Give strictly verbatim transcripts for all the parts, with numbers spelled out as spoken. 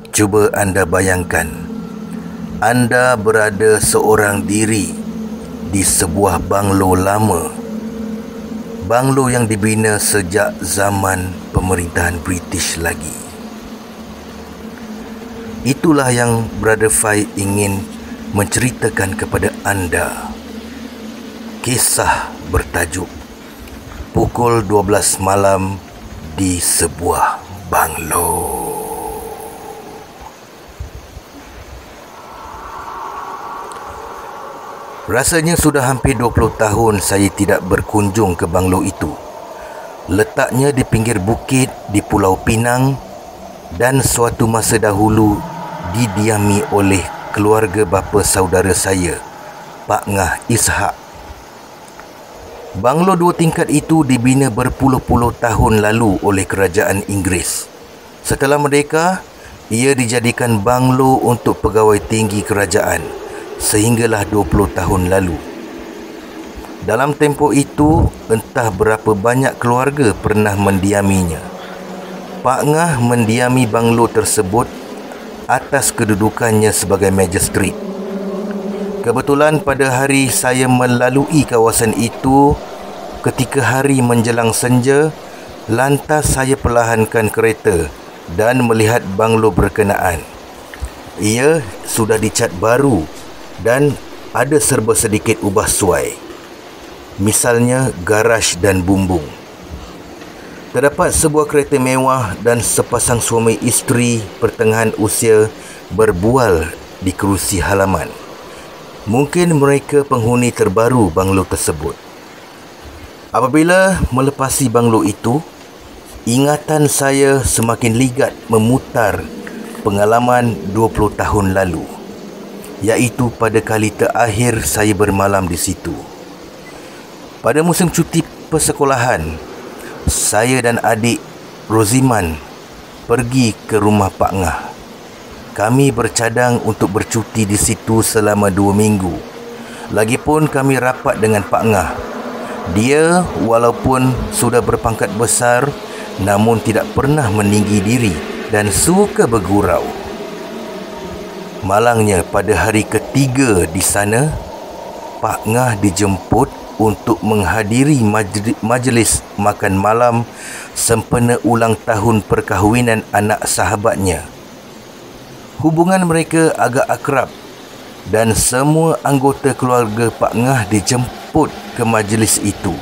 Cuba anda bayangkan, anda berada seorang diri di sebuah banglo lama. Banglo yang dibina sejak zaman pemerintahan British lagi. Itulah yang Brother Fai ingin menceritakan kepada anda. Kisah bertajuk Pukul dua belas malam di sebuah banglo. Rasanya sudah hampir dua puluh tahun saya tidak berkunjung ke banglo itu. Letaknya di pinggir bukit di Pulau Pinang dan suatu masa dahulu didiami oleh keluarga bapa saudara saya, Pak Ngah Ishak. Banglo dua tingkat itu dibina berpuluh-puluh tahun lalu oleh kerajaan Inggeris. Setelah merdeka, ia dijadikan banglo untuk pegawai tinggi kerajaan sehinggalah dua puluh tahun lalu. Dalam tempoh itu, entah berapa banyak keluarga pernah mendiaminya. Pak Ngah mendiami banglo tersebut atas kedudukannya sebagai magistrate. Kebetulan pada hari saya melalui kawasan itu, ketika hari menjelang senja, lantas saya perlahankan kereta dan melihat banglo berkenaan. Ia sudah dicat baru dan ada serba sedikit ubah suai. Misalnya garaj dan bumbung. Terdapat sebuah kereta mewah dan sepasang suami isteri pertengahan usia berbual di kerusi halaman. Mungkin mereka penghuni terbaru banglo tersebut. Apabila melepasi banglo itu, ingatan saya semakin ligat memutar pengalaman dua puluh tahun lalu, iaitu pada kali terakhir saya bermalam di situ. Pada musim cuti persekolahan, saya dan adik Roziman pergi ke rumah Pak Ngah. Kami bercadang untuk bercuti di situ selama dua minggu. Lagipun kami rapat dengan Pak Ngah. Dia walaupun sudah berpangkat besar, namun tidak pernah meninggi diri dan suka bergurau. Malangnya pada hari ketiga di sana, Pak Ngah dijemput untuk menghadiri majlis makan malam sempena ulang tahun perkahwinan anak sahabatnya. Hubungan mereka agak akrab dan semua anggota keluarga Pak Ngah dijemput ke majlis itu.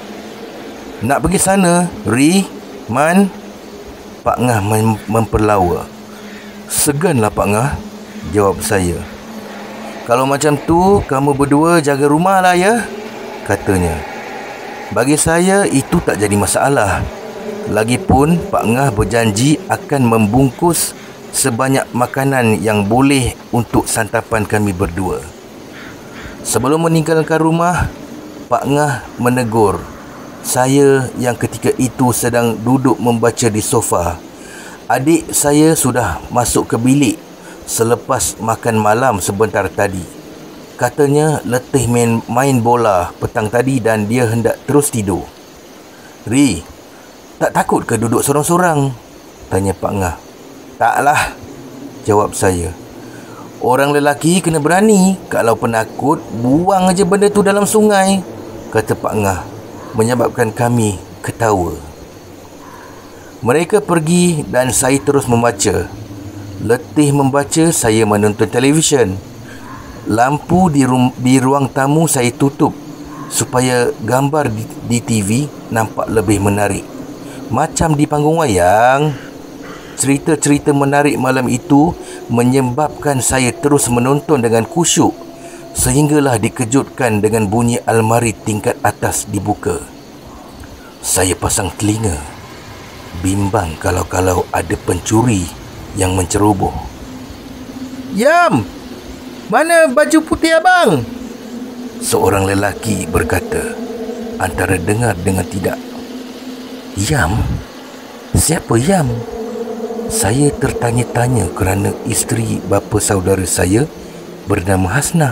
Nak pergi sana, Ri, Man? Pak Ngah mem- memperlawa. Seganlah Pak Ngah, jawab saya. Kalau macam tu, kamu berdua jaga rumah lah ya, katanya. Bagi saya, itu tak jadi masalah. Lagipun, Pak Ngah berjanji akan membungkus sebanyak makanan yang boleh untuk santapan kami berdua. Sebelum meninggalkan rumah, Pak Ngah menegur saya yang ketika itu sedang duduk membaca di sofa. Adik saya sudah masuk ke bilik selepas makan malam sebentar tadi. Katanya letih main, main bola petang tadi dan dia hendak terus tidur. Ri, tak takut ke duduk sorang-sorang? Tanya Pak Ngah. Taklah, jawab saya. Orang lelaki kena berani. Kalau penakut, buang aja benda tu dalam sungai, kata Pak Ngah, menyebabkan kami ketawa. Mereka pergi dan saya terus membaca. Letih membaca, saya menonton televisyen. Lampu di, rum- di ruang tamu saya tutup supaya gambar di, di T V nampak lebih menarik. Macam di panggung wayang. Cerita-cerita menarik malam itu menyebabkan saya terus menonton dengan khusyuk sehinggalah dikejutkan dengan bunyi almari tingkat atas dibuka. Saya pasang telinga, bimbang kalau-kalau ada pencuri yang menceroboh. Yam, mana baju putih abang? Seorang lelaki berkata, antara dengar dengan tidak. Yam? Siapa Yam? Saya tertanya-tanya kerana isteri bapa saudara saya bernama Hasnah.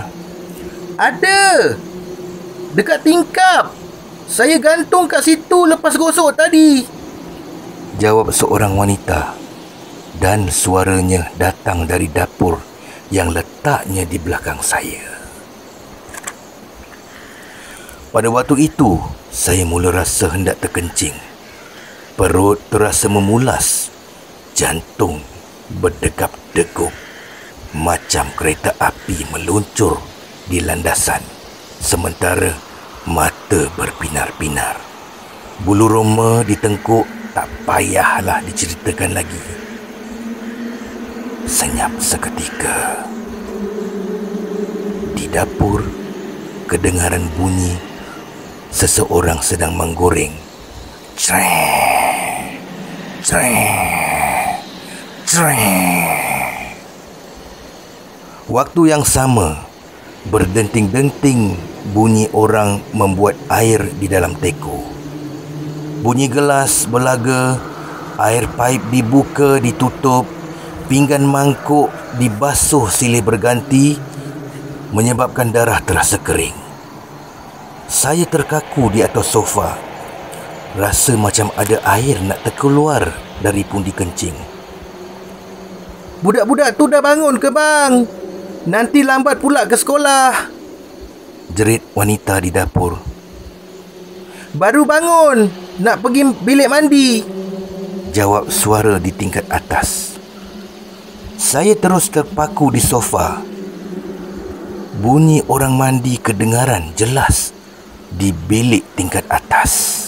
Ada! Dekat tingkap. Saya gantung kat situ lepas gosok tadi, jawab seorang wanita. dan suaranya datang dari dapur yang letaknya di belakang saya. Pada waktu itu, saya mula rasa hendak terkencing. Perut terasa memulas, jantung berdegap-degup macam kereta api meluncur di landasan, sementara mata berpinar-pinar. Bulu roma di tengkuk tak payahlah diceritakan lagi. Senyap seketika. Di dapur, kedengaran bunyi seseorang sedang menggoreng. Creng, creng, creng. Waktu yang sama, berdenting-denting bunyi orang membuat air di dalam teko. Bunyi gelas berlaga, air paip dibuka, ditutup, pinggan mangkuk dibasuh silih berganti, menyebabkan darah terasa kering. Saya terkaku di atas sofa, rasa macam ada air nak terkeluar dari pundi kencing. "Budak-budak tu dah bangun ke bang? Nanti lambat pula ke sekolah," jerit wanita di dapur. "Baru bangun, nak pergi bilik mandi," jawab suara di tingkat atas. Saya terus terpaku di sofa. Bunyi orang mandi kedengaran jelas di bilik tingkat atas.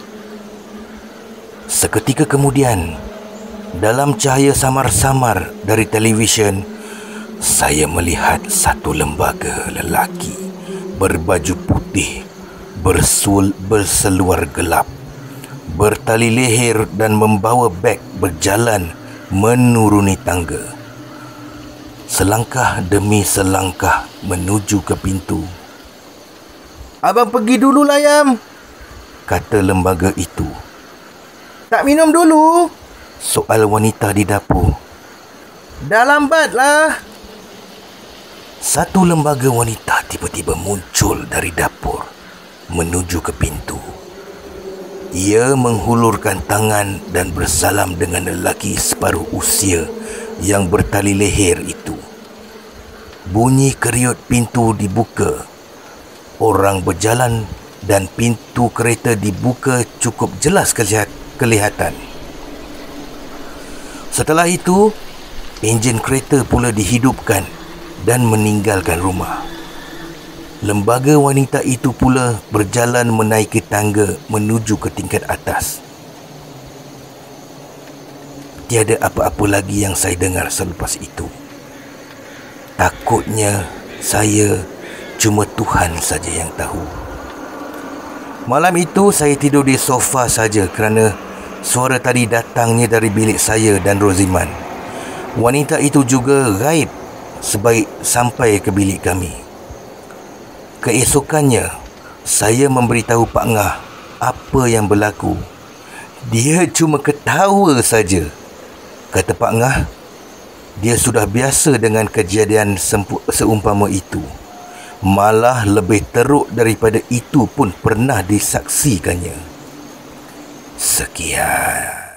Seketika kemudian, dalam cahaya samar-samar dari televisyen, saya melihat satu lembaga lelaki berbaju putih, bersul berseluar gelap, bertali leher dan membawa beg berjalan menuruni tangga. Selangkah demi selangkah menuju ke pintu. "Abang pergi dulu lah, Yam," kata lembaga itu. "Tak minum dulu?" soal wanita di dapur. "Dah lambat lah." Satu lembaga wanita tiba-tiba muncul dari dapur menuju ke pintu. Ia menghulurkan tangan dan bersalam dengan lelaki separuh usia yang bertali leher itu. Bunyi keriut pintu dibuka. Orang berjalan dan pintu kereta dibuka cukup jelas kelihatan. Setelah itu, enjin kereta pula dihidupkan dan meninggalkan rumah. Lembaga wanita itu pula berjalan menaiki tangga menuju ke tingkat atas. Tiada apa-apa lagi yang saya dengar selepas itu. Takutnya saya cuma Tuhan saja yang tahu. Malam itu saya tidur di sofa saja kerana suara tadi datangnya dari bilik saya dan Roziman. Wanita itu juga gaib sebaik sampai ke bilik kami. Keesokannya, saya memberitahu Pak Ngah apa yang berlaku. Dia cuma ketawa saja. Kata Pak Ngah, dia sudah biasa dengan kejadian sempu- seumpama itu. Malah lebih teruk daripada itu pun pernah disaksikannya. Sekian.